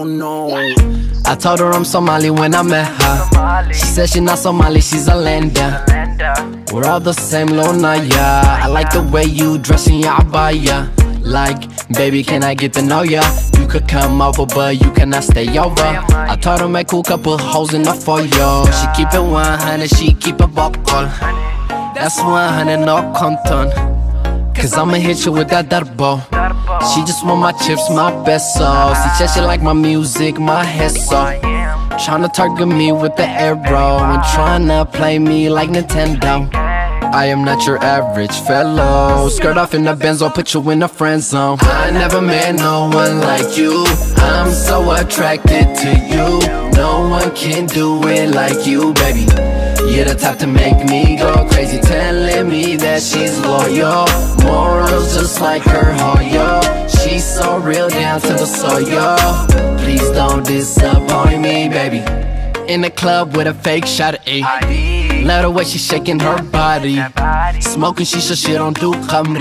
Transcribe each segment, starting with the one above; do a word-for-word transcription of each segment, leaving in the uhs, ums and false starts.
no, no. I told her I'm Somali when I met her. She said she's not Somali, she's a lender. We're all the same, Lona, yeah. I like the way you dress in your abaya. Like, baby, can I get to know ya? You could come over, but you cannot stay over. I told her make cool couple hoes in the foyer. She keep it one hundred, she keep it buckle. That's one hundred, no conton. Cause I'ma hit you with that darbo. She just want my chips, my pesos. She said she like my music, my head so. Tryna target me with the arrow and tryna play me like Nintendo. I am not your average fellow. Skirt off in the Benz, I'll put you in the friend zone. I never met no one like you. I'm so attracted to you. No one can do it like you, baby. You're the type to make me go crazy, telling me that she's loyal. Morals just like her Hoyo. She's so real down to the soil. Please don't disappoint me, baby. In the club with a fake shot of A. Love the way she's shaking her body. Smoking shisha, she don't do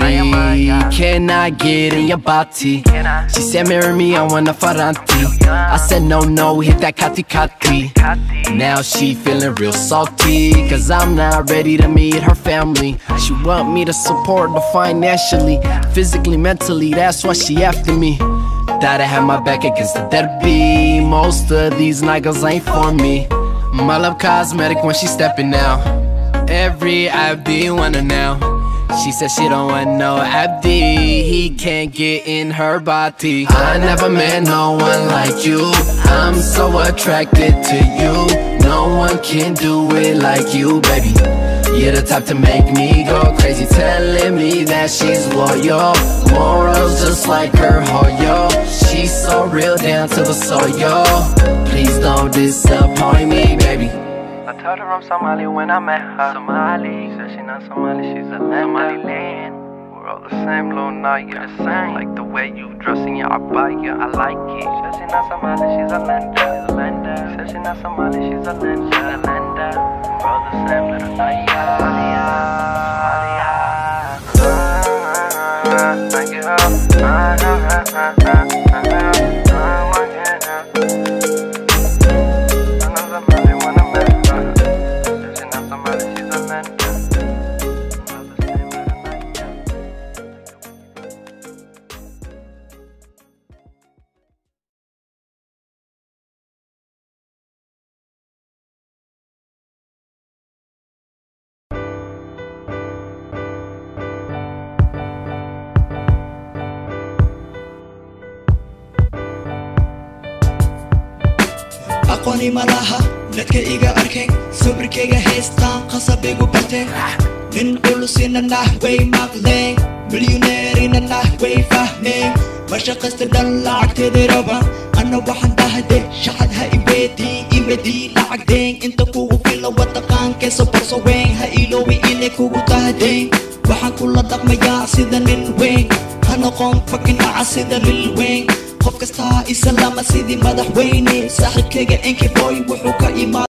khamri. Can I get in your body? She said marry me, I want a Ferranti. I said no, no, hit that kati kati. Now she feeling real salty, cause I'm not ready to meet her family. She want me to support her financially, physically, mentally, that's why she after me. That I have my back against the derby. Most of these niggas ain't for me. My love cosmetic when she stepping out. Every Abdi wanna now. She said she don't want no Abdi. He can't get in her body. I never met no one like you. I'm so attracted to you. No one can do it like you, baby. You're the type to make me go crazy, telling me that she's loyal. Morals just like her Hoyo. She's so real down to the soil. Please don't disappoint me, baby. I told her I'm Somali when I met her. Somali, she said she's not Somali, she's a Somaliland. We're all the same, Lona, you're the same. Like the way you dress in your abaya, I like it. She said she's not Somali, she's a lender. She said she's not Somali, she's a lender. We're all the same, little Naya. Thank you. aqooni malaha dadka iga arkay sabrkayga haystaan qasabigu batay nin culusina nahway maqleen millionaire nahway fahmeen mashaqasta dhan lacagteeda raba ana waxaan dhahaday shacad ha ibeedii imedii lacagdeen inta kugu fila wadaqaanka sabarso weyn ha iloowi inay kugu tahdeen waxaan kula dhaqmayaa sida nin weyn ha noqon fakin dhaca sida lil weyn qof kasta islaama sidii madaxweyne saaxiibkayga inki boy wuxuu ka imaa